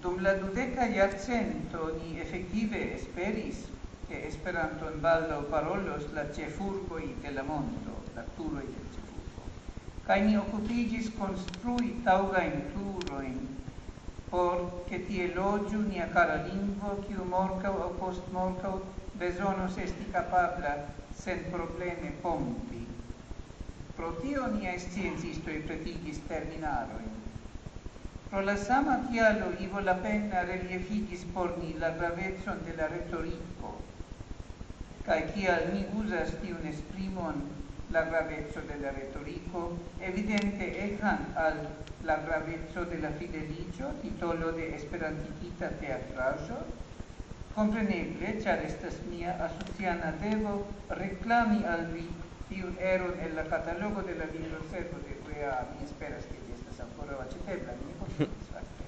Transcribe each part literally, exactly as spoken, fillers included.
Dum la dudeca jarcento ni effettive esperis che Esperanto en baldaŭ parolos la ĉefurboj de la mondo, la turoj de ĉefurbo. Kaj ni okupiĝis konstrui taŭgajn turojn por ke tie loĝu nia kara lingvo, kiu morgaŭ aŭ postmorgaŭ bezonos esti kapabla senprobleme pompi. Pro tio niaj sciencistoj pretigis terminarojn. Pro la sama kialo Ivo Lapenna reliefigis por ni la gravecon de la retorico, kaj kial mi uzas tiun esprimon la graveco de la retorico, evidente ekan al la graveco de la fideligio, titolo de esperantigita teatraĵo, compreneble, ĉar estas mia asociana devo reklami al vi tiun eron en la katalogo de la libroservo de U E A. Mi esperas ke ĝi estas ankoraŭ aĉetebla, mi ne konfidis fakte.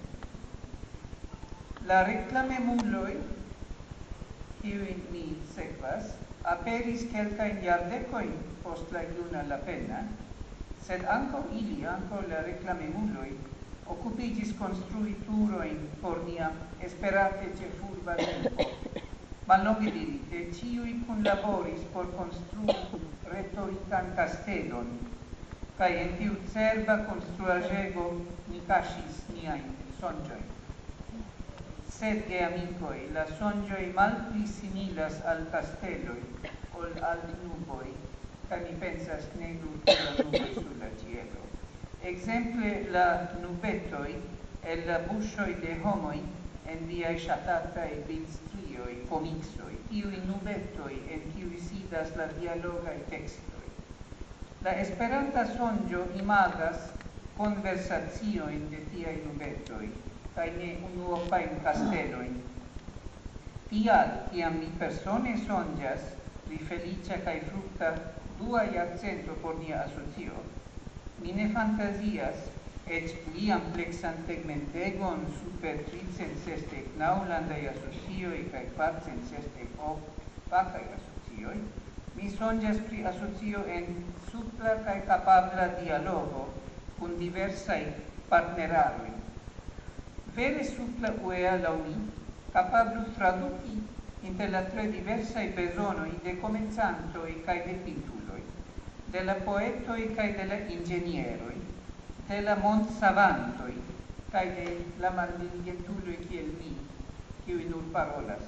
La reklamemuloj, kiujn mi sekvas, aperis kelkajn jardekojn post la juna Lapenna, sed ankaŭ ili, ankaŭ la reklamemuloj, okupiĝis konstrui turojn por nia esperante ĉefurba lingvo. Mallonge dirite, ĉiuj kunlaboris por konstrui retorikan kastelon, kaj en tiu cerba konstruaĵego ni kaŝis niajn sonĝojn. Sed, geamikoj, la sonĝoj malpli similas al kasteloj ol al nuboj, kaj mi pensas ne nur pri la nuboj sur la ĉielo. Ekzemple la nubetoj el la buŝoj de homoj en viaj ŝatataj bildstrioj, komiksoj, tiuj nubetoj en kiuj sidas la dialogaj tekstoj. La esperanta sonĝo imagas konversaciojn de tiaj nubetoj, kaj ne unuopajn kastelojn. Tial, kiam mi persone sonĝas pri feliĉa kaj frukta dua jarcento por nia asocio, mi ne fantazias eĉ pli ampleksan tegmentegon super tricent sesdek naŭ landaj asocioj kaj kvarcent sesdek ok fakaj asocioj. Mi sonĝas pri asocio en supla kaj kapabla dialogo kun diversaj partneraroj. Vere supla U E A laŭ mi kapablus traduki inter la tre diversaj bezonoj de komencantoj kaj de kvintuloj, de la poetoj kaj de la inĝenieroj, de la mondsavantoj kaj de la maldiligentuloj kiel mi, kiuj nur parolas.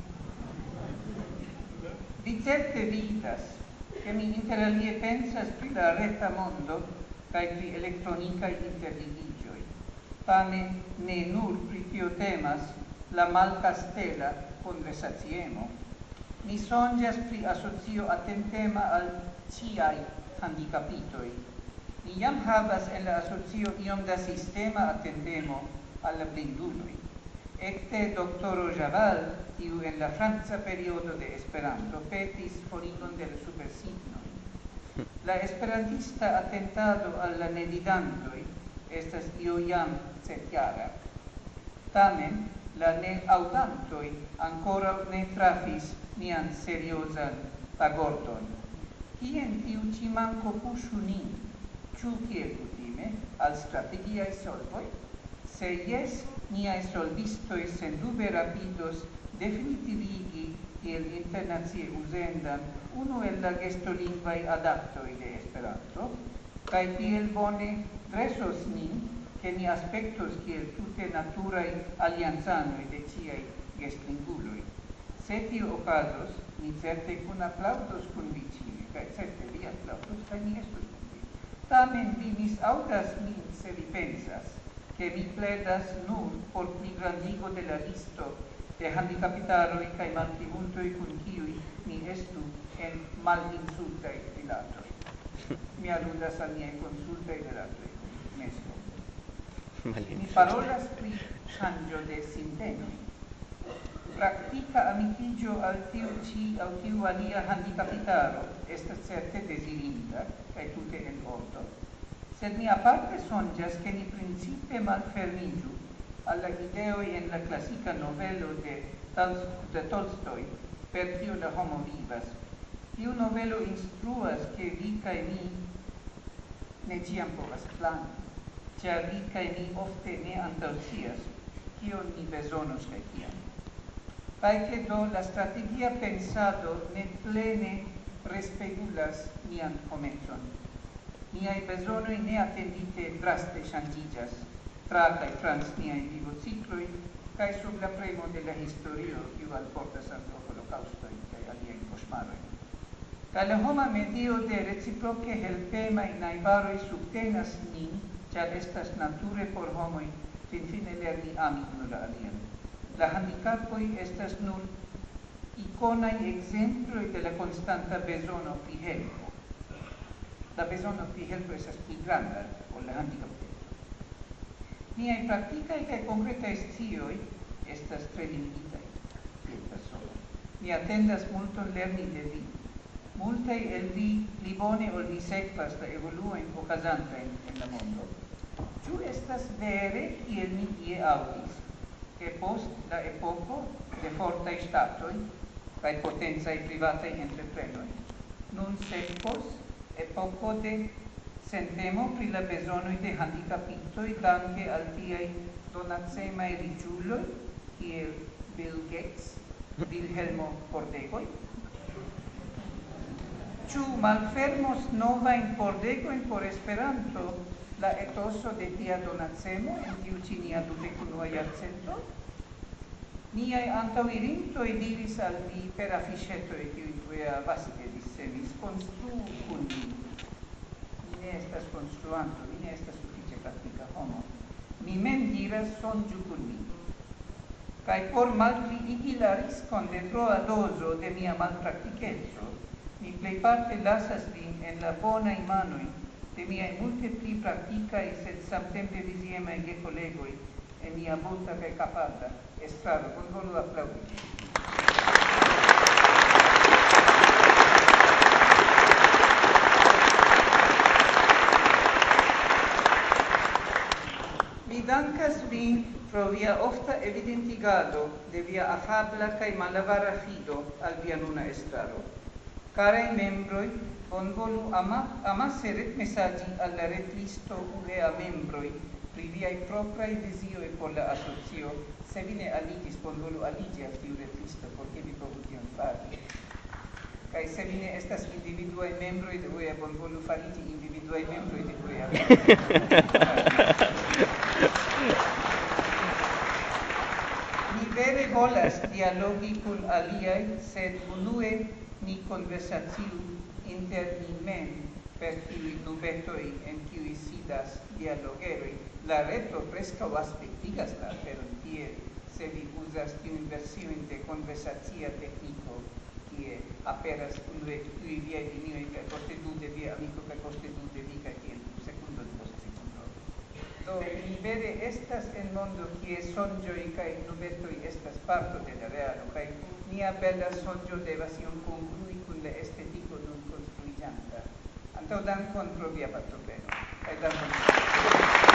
Vi certe vidas, ke mi interalie pensas pri la reta mondo kaj pri elektronikaj interligiĝoj. Tamen ne nur pri tio temas la malkastela konversaciemo. Mi sonĝas pri asocio atentema al ĉiaj handikapitoj. Mi jam havas en la asocio iom da sistema atentemo al la blinduloj. Ekde doktoro Javal, kiu en la franca periodo de Esperanto petis forigon de la supersignoj. La esperantista atentado al la nevidantoj estas io jam centjara. Tamen, la neaŭdantoj ankoraŭ ne trafis nian seriozan pagordon. Kien tiu ĉi manko puŝu nin? Ĉu kiel kutime al strategiaj solvoj? Se jes, niaj solvistoj sendube rapidos definitivigi kiel internacie uzendan unu el la gestolingvaj adaptoj de Esperanto, kaj tiel bone dresos nin, ke ni aspektos kiel tute naturaj aliancanoj de ĉiaj gestlinguloj. Se tio okazos, ni certe kunaplaŭdos kun vi ĉiuj, kaj certe vi aplaŭdos, kaj mi estos kun vi. Tamen vi misaŭdas min, se vi pensas, ke mi pledas nur por pligrandigo de la listo de handikapitaroj kaj malplimultoj kun kiuj mi estu en malinsultaj rilatoj. Mi aludas al niaj konsultaj rilatoj kun UNESCO. Mi parolas pri ŝanĝo de sintenoj. Praktika amikiĝo al tiu ĉi aŭ tiu alia handikapitaro estas certe dezirinda kaj tute en ordo, sed mi aparte sonĝas ke ni principe malfermiĝu al la ideoj en la klasika novelo de, de Tolstoj, per kiu la homo vivas. Tiu novelo instruas ke vi kaj mi ne ĉiam povas plani, ĉar vi kaj mi ofte ne antaŭscias kio ni bezonos kaj kiam. Kaj ke do la strategia pensado ne plene respegulas nian komencon. Niaj bezonoj ne atendite draste ŝanĝiĝas tra kaj trans niaj vivocikloj kaj sub la premo de la historio, kiu alportas ankaŭ holokaŭstojn kaj aliajn koŝmarojn. Kaj la homa medio de reciproke helpemaj najbaroj subtenas nin, ĉar estas nature por homoj finfine lerni ami unu la alian. La handicapoj estas nur ikonaj ekzemploj de la konstanta bezono pri helpo. La bezono pri helpo estas pli granda ol la handicapteco. Niaj praktikaj kaj konkretaj scioj estas tre limititaj kiel persono. Mi atendas multon lerni de vi. Multaj el vi pli bone ol vi sekvas la evoluojn okazantajn en la mondo. Ĉu estas vere, kiel mi ie aŭdis, ke post la epoko de fortaj ŝtatoj kaj potencaj privataj entreprenoj nun sekvos epoko de sentemo pri la bezonoj de handikapitoj danke al tiaj donacemaj riĉuloj kiel Bill Gates, Vilhelmo Pordegoj? Ĉu malfermos novajn pordegojn por Esperanto la etoso de tia donacemo en tiu ĉi nia dudek unua jarcento? Niaj antaŭirintoj diris al vi per afiŝetoj, kiuj tuja vaste dissemis, konstruu kun mi. Mi ne estas konstruanto, mi ne estas sufiĉe praktika homo. Mi mem diras, sonĝu kun mi. Kaj por malpliigi la riskon de troa dozo de mia malpraktikeco, mi plejparte lasas vin en la bonaj manoj de miaj multe pli praktikaj sed samtempe viziemaj gekolegoj en nia multa kaj kapabla estraro. Bonvolu aplaŭdi. Mi dankas vin pro via ofta evidentigado de via afabla kaj malavara fido al via nuna estraro. Caraj membroj, bonvolu ama, amase retmesaĝi al la retlisto U E A membroj pri viaj propraj vizioj por la asocio. Se vi ne aliĝis, bonvolu aliĝi al tiu retlisto, por ke vi povu tion fari. Kaj se vi ne estas individuaj membroj de U E A, bonvolu fariĝi individuaj membroj de U E A. Mi vere volas dialogi kun aliaj, sed unue ni konversaciu inter ni mem per tiuj nubetoj en kiuj sidas dialogeroj. La reto preskaŭ aspektigas la aferon tiel, se vi uzas tiujn versiojn de konversacia tekniko, kie aperas unue tiuj viaj linioj kaj poste du de via amiko kaj poste du de vi kaj tiel sekundon post sekundo. Do mi vere estas en mondo kie sonĝoj kaj nubetoj estas parto de la realo, kaj nia bela sonĝo devas iom kongrui kun la estetiko nun konstruiĝanta. Antaŭ dankon pro via partopreno. Kaj dankon.